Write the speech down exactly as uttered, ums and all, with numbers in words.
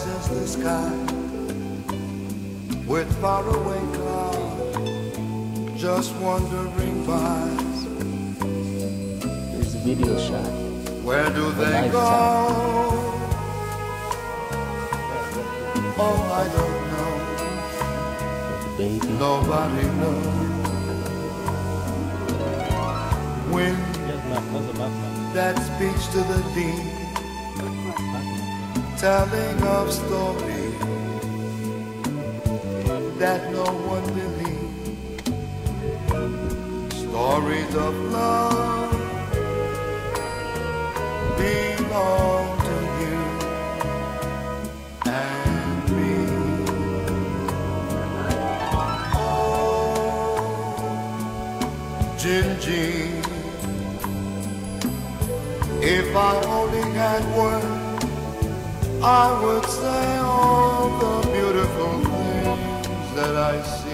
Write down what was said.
is the sky with faraway clouds just wandering by. There's a video shot. Where do The they go? lifetime. Oh, I don't know. Baby. Nobody knows. When that speaks to the deep, telling of stories that no one believes, stories of love belong to you and me. Oh, Gingy, if I only had words, I would say all the beautiful things that I see.